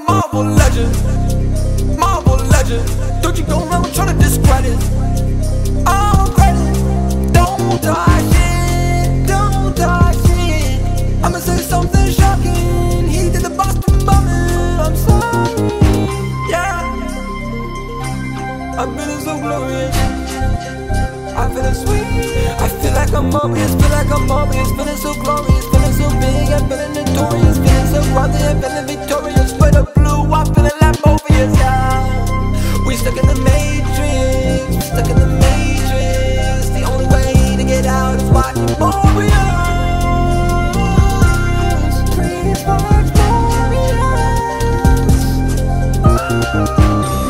Marvel legend, Marvel legend. Don't you go around trying to discredit. Oh, credit. Don't die shit, don't die shit. I'ma say something shocking. He did the Boston bombing. I'm sorry, yeah. I'm feeling so glorious. I feel sweet. I feel like I'm Morbius, feel like I'm Morbius. Feeling so glorious, feeling so big. I'm feeling notorious, feeling so worthy. I'm feeling victorious. For the blue, I'm feeling like Morbius, yeah. We stuck in the matrix, we stuck in the matrix. The only way to get out is watching Morbius. Please watch Morbius.